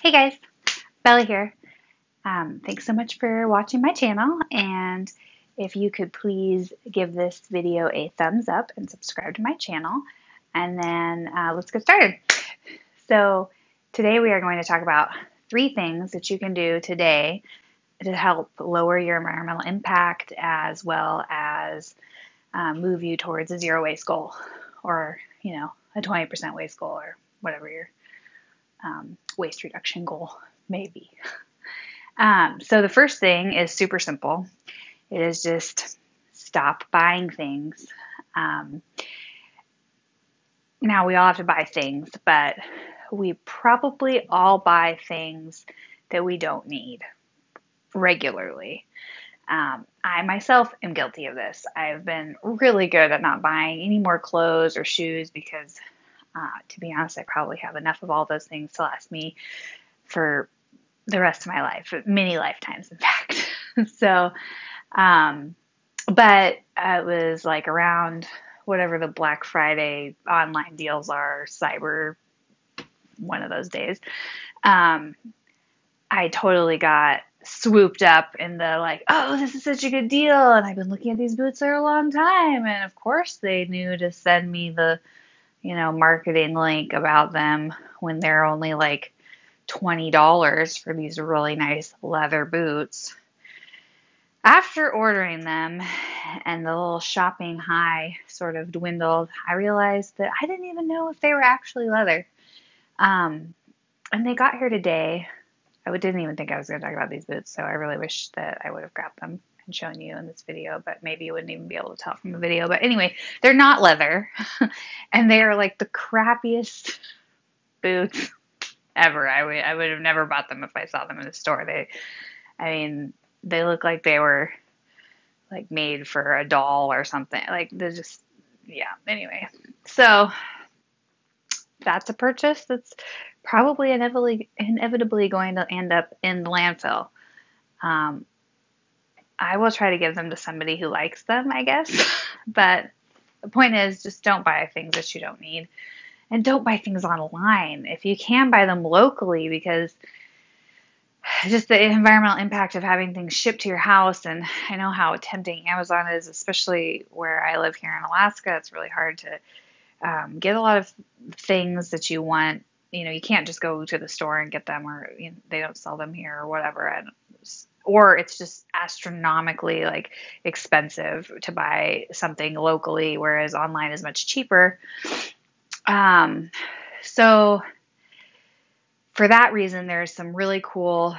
Hey guys, Bella here. Thanks so much for watching my channel, and if you could please give this video a thumbs up and subscribe to my channel, and then let's get started. So today we are going to talk about 3 things that you can do today to help lower your environmental impact as well as move you towards a zero waste goal, or a 20% waste goal, or whatever your waste reduction goal may be. So the first thing is super simple. It is just stop buying things. Um, Now we all have to buy things, but we probably all buy things that we don't need regularly. I myself am guilty of this. I've been really good at not buying any more clothes or shoes because, to be honest, I probably have enough of all those things to last me for the rest of my life, many lifetimes, in fact. So, um, but it was like around whatever the Black Friday online deals are, Cyber, one of those days. Um, I totally got swooped up in the like, oh, this is such a good deal. And I've been looking at these boots for a long time. And of course, they knew to send me the, marketing link about them when they're only like $20 for these really nice leather boots. After ordering them and the little shopping high sort of dwindled, I realized that I didn't even know if they were actually leather. Um, and they got here today. I didn't even think I was going to talk about these boots, so I really wish that I would have grabbed them and shown you in this video, but maybe you wouldn't even be able to tell from the video. But anyway, they're not leather, and they are like the crappiest boots ever. I would have never bought them if I saw them in the store. I mean, they look like they were like made for a doll or something. Like they're just, yeah. Anyway, so that's a purchase that's probably inevitably going to end up in the landfill. Um, I will try to give them to somebody who likes them, I guess. But the point is, just don't buy things that you don't need, and don't buy things online if you can buy them locally, because just the environmental impact of having things shipped to your house. And I know how tempting Amazon is, especially where I live here in Alaska. It's really hard to get a lot of things that you want. You can't just go to the store and get them, or they don't sell them here or whatever. Or it's just astronomically like expensive to buy something locally, whereas online is much cheaper. So for that reason, there's some really cool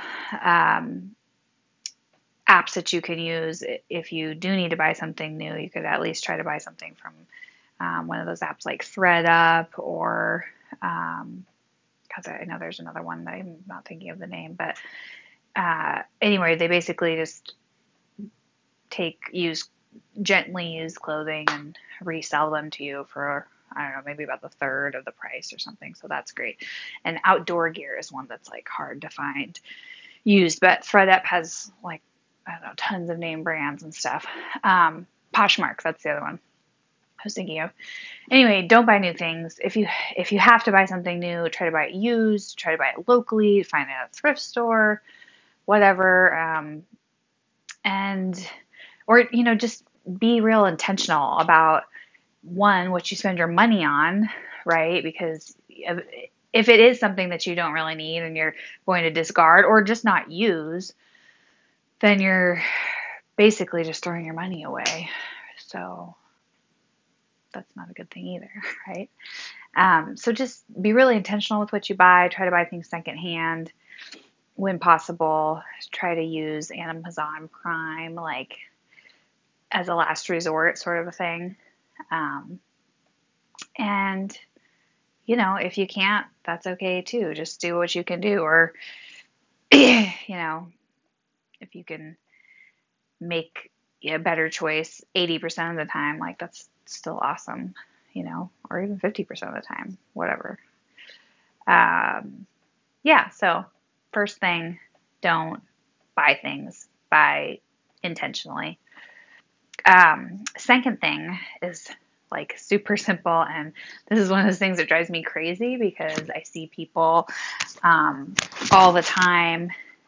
apps that you can use. If you do need to buy something new, you could at least try to buy something from one of those apps like ThreadUp, or because I know there's another one that I'm not thinking of the name. But anyway, they basically just gently used clothing and resell them to you for, I don't know, maybe about the third of the price or something. So that's great. And outdoor gear is one that's like hard to find used, but ThreadUp has like, I don't know, tons of name brands and stuff. Poshmark, that's the other one I was thinking of. Anyway, don't buy new things. If you have to buy something new, try to buy it used, try to buy it locally, find it at a thrift store, whatever. And or just be real intentional about, one, what you spend your money on, right? Because if it is something that you don't really need and you're going to discard or just not use, then you're basically just throwing your money away. So that's not a good thing either, right? So just be really intentional with what you buy. Try to buy things secondhand when possible. Try to use Amazon Prime like as a last resort sort of a thing. And if you can't, that's okay too. Just do what you can do. Or if you can make a better choice 80% of the time, like that's still awesome, or even 50% of the time, whatever. Yeah, so first thing, don't buy things, buy intentionally. Second thing is like super simple. And this is one of those things that drives me crazy because I see people all the time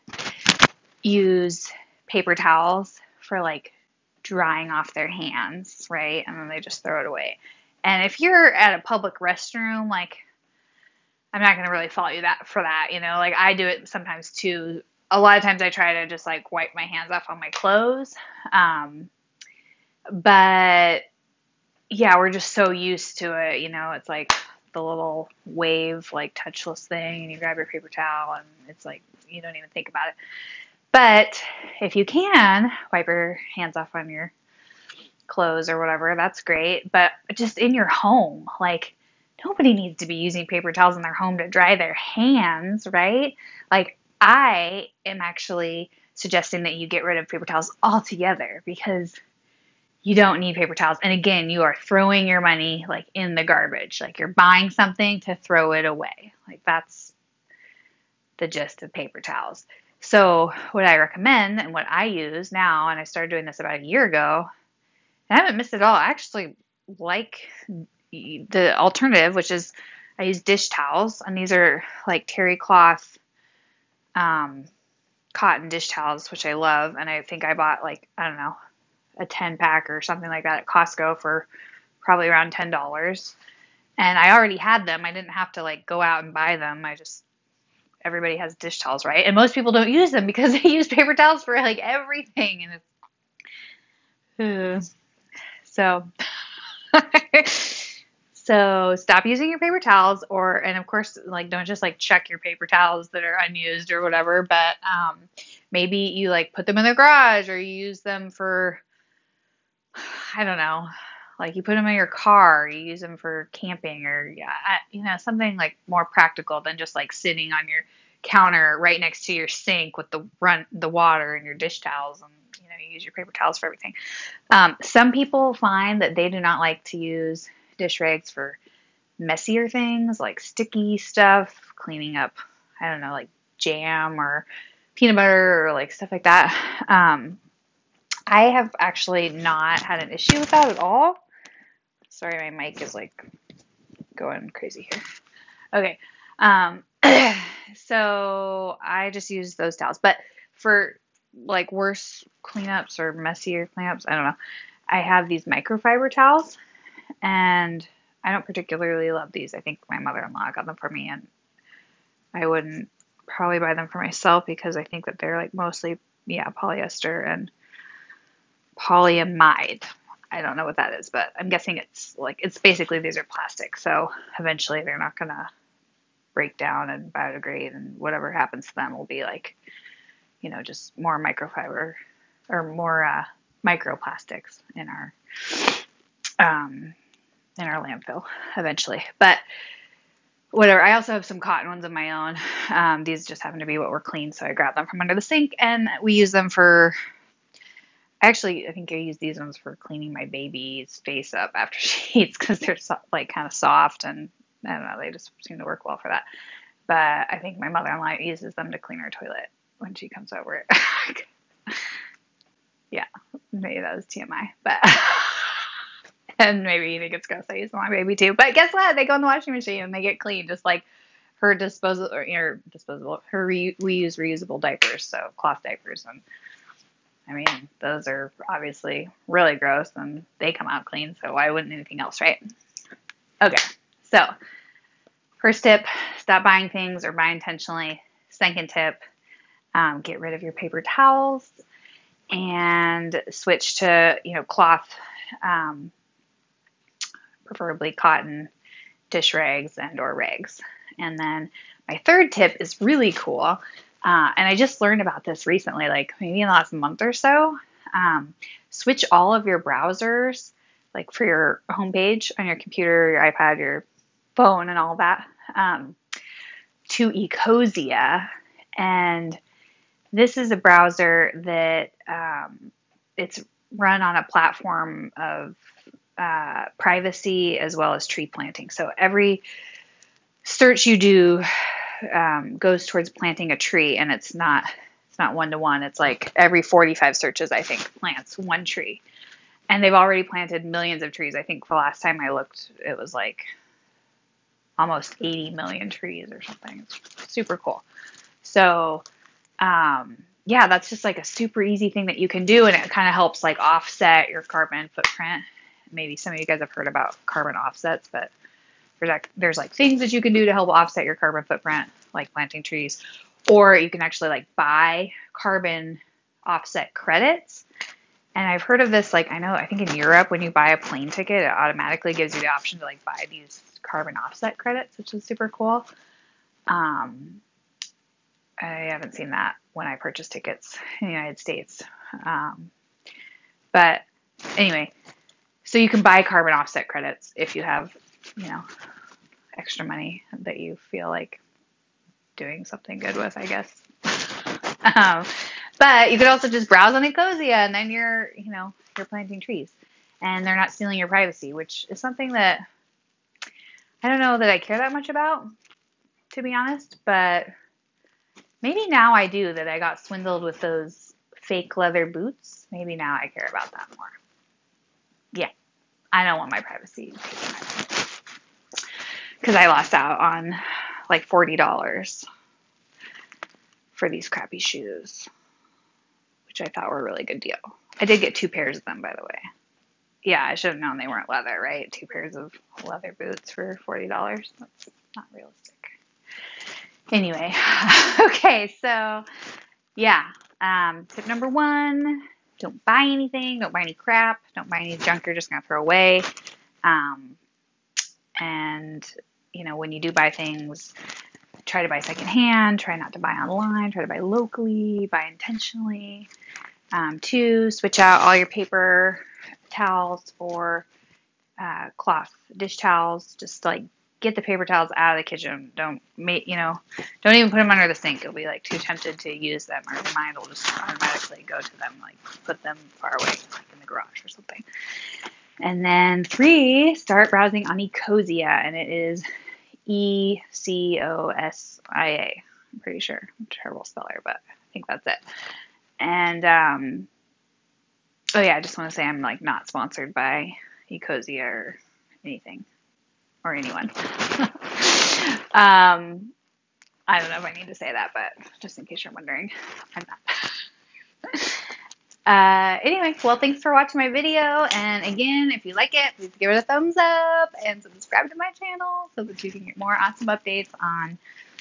use paper towels for like drying off their hands, right? And then they just throw it away. And if you're at a public restroom, like I'm not going to really fault you that for that, like I do it sometimes too. A lot of times I try to just like wipe my hands off on my clothes. But yeah, we're just so used to it, it's like the little wave, like touchless thing, and you grab your paper towel and it's like, you don't even think about it. But if you can wipe your hands off on your clothes or whatever, that's great. But just in your home, like nobody needs to be using paper towels in their home to dry their hands, right? Like I am actually suggesting that you get rid of paper towels altogether because you don't need paper towels. And again, you are throwing your money like in the garbage. Like you're buying something to throw it away. Like that's the gist of paper towels. So what I recommend and what I use now, and I started doing this about a year ago, and I haven't missed it at all. I actually like the alternative, which is I use dish towels, and these are like terry cloth, cotton dish towels, which I love. And I think I bought like, I don't know, a 10 pack or something like that at Costco for probably around $10. And I already had them. I didn't have to like go out and buy them. Everybody has dish towels, right? And most people don't use them because they use paper towels for like everything. And it's, so, so stop using your paper towels and of course, like, don't just like check your paper towels that are unused or whatever, but, maybe you like put them in the garage or you use them for, I don't know, like you put them in your car, you use them for camping or, something like more practical than just like sitting on your counter right next to your sink with the water and your dish towels and, you use your paper towels for everything. Some people find that they do not like to use dish rags for messier things like sticky stuff, cleaning up, I don't know, like jam or peanut butter or like stuff like that. I have actually not had an issue with that at all. Sorry, my mic is like going crazy here. Okay. So I just use those towels. But for like worse cleanups or messier cleanups, I don't know. I have these microfiber towels and I don't particularly love these. I think my mother-in-law got them for me and I wouldn't probably buy them for myself because I think that they're like mostly, polyester and polyamide. I don't know what that is, but I'm guessing it's basically these are plastic. So eventually they're not going to break down and biodegrade and whatever happens to them will be like, just more microfiber or more microplastics in our landfill eventually. But whatever. I also have some cotton ones of my own. These just happen to be what were clean, so I grabbed them from under the sink and we use them for. I think I use these ones for cleaning my baby's face up after she eats because they're like kind of soft and I don't know, they just seem to work well for that. But I think my mother-in-law uses them to clean her toilet when she comes over. Yeah, maybe that was TMI, but and maybe you think it's gross. I use them on my baby too. But guess what? They go in the washing machine and they get clean, just like her disposable. We use reusable diapers, so cloth diapers, and I mean those are obviously really gross and they come out clean. So why wouldn't anything else, right? Okay, so first tip: stop buying things or buy intentionally. Second tip: get rid of your paper towels and switch to cloth, preferably cotton dish rags and or rags. And then my third tip is really cool. And I just learned about this recently, like maybe in the last month or so. Switch all of your browsers, like for your homepage on your computer, your iPad, your phone, and all that, to Ecosia. And this is a browser that it's run on a platform of privacy as well as tree planting. So every search you do goes towards planting a tree, and it's not one-to-one. It's like every 45 searches, I think, plants one tree. And they've already planted millions of trees. I think the last time I looked, it was like almost 80 million trees or something. It's super cool. So, yeah, that's just like a super easy thing that you can do, and it kind of helps like offset your carbon footprint. Maybe some of you guys have heard about carbon offsets, but there's like things that you can do to help offset your carbon footprint, like planting trees, or you can actually like buy carbon offset credits. And I've heard of this, like I think in Europe, when you buy a plane ticket, it automatically gives you the option to like buy these carbon offset credits, which is super cool. I haven't seen that when I purchase tickets in the United States. But anyway, so you can buy carbon offset credits if you have, you know, extra money that you feel like doing something good with, I guess. But you could also just browse on Ecosia, and then you're planting trees, and they're not stealing your privacy, which is something that I don't know that I care that much about, to be honest. But maybe now I do, that I got swindled with those fake leather boots. Maybe now I care about that more. Yeah, I don't want my privacy taken, because I lost out on like $40 for these crappy shoes, which I thought were a really good deal. I did get 2 pairs of them, by the way. Yeah, I should have known they weren't leather, right? 2 pairs of leather boots for $40. That's not realistic. Anyway, okay, so yeah. Tip number 1, don't buy anything. Don't buy any crap. Don't buy any junk you're just going to throw away. And, when you do buy things, try to buy secondhand. Try not to buy online. Try to buy locally. Buy intentionally. 2, switch out all your paper towels for cloth dish towels. Just like get the paper towels out of the kitchen. Don't even put them under the sink. You'll be like too tempted to use them, or your mind will just automatically go to them, like put them far away, like in the garage or something. And then 3, start browsing on Ecosia, and it is Ecosia. I'm pretty sure. I'm a terrible speller, but I think that's it. And oh yeah, I just want to say I'm like not sponsored by Ecosia or anything or anyone. I don't know if I need to say that, but just in case you're wondering, I'm not. Anyway, well, thanks for watching my video. And again, if you like it, please give it a thumbs up and subscribe to my channel so that you can get more awesome updates on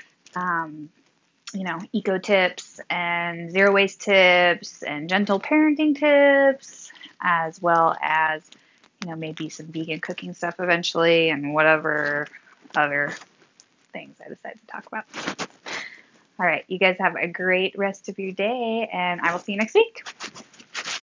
eco tips and zero waste tips and gentle parenting tips, as well as, maybe some vegan cooking stuff eventually, and whatever other things I decide to talk about. All right, you guys have a great rest of your day, and I will see you next week.